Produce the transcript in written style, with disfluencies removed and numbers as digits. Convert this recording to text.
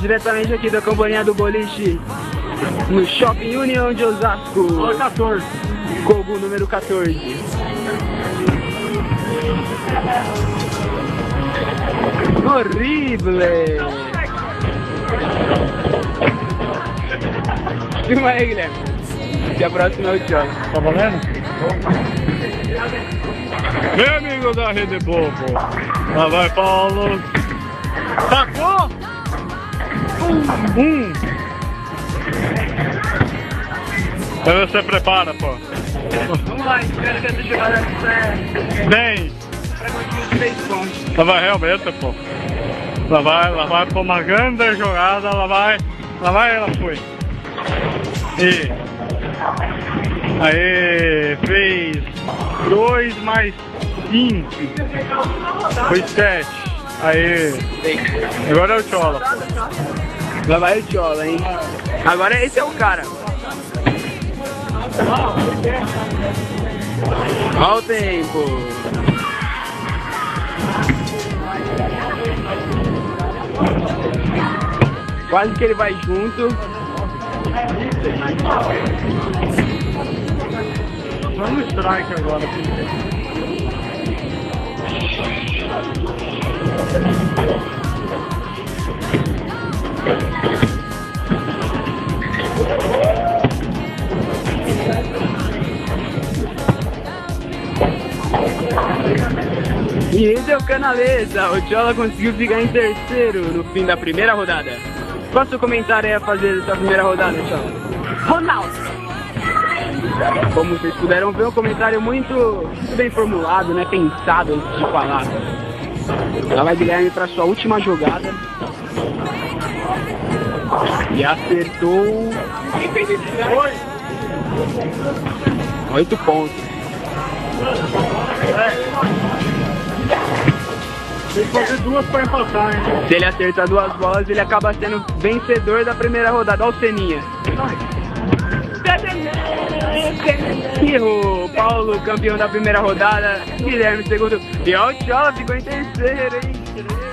diretamente aqui da Companhia do Boliche, no Shopping União de Osasco. Número 14. Kogu número 14. Horrível! Filma aí, Guilherme. Que a próxima é o Tchola. Tá valendo? Meu amigo da Rede Bobo. Lá vai Paulo. Tacou? Então você prepara, pô. Vamos lá, espero que essa jogada Bem. de 3 pontos. Lá vai realmente, pô. Lá vai pra uma grande jogada, lá vai, ela foi. E aí, fez 2 mais 5. Foi 7. Aí, agora é o Tchola. Lá vai o Tchola, hein? Agora esse é o cara. Olha o tempo. Quase que ele vai junto. Vamos strike agora. E esse é o Canaleza. O Tchola conseguiu ficar em terceiro no fim da primeira rodada. Qual o seu comentário é a fazer dessa primeira rodada, Tchola? Ronaldo! Como vocês puderam ver, um comentário muito bem formulado, né? Pensado antes de falar. Lá vai Guilherme para sua última jogada. E acertou 8 pontos. Tem que fazer 2 para empatar, hein? Se ele acertar 2 bolas, ele acaba sendo vencedor da primeira rodada. Olha o Seninha. Errou. Paulo, campeão da primeira rodada. Guilherme, segundo. E olha o Tchola, ficou em terceiro, hein?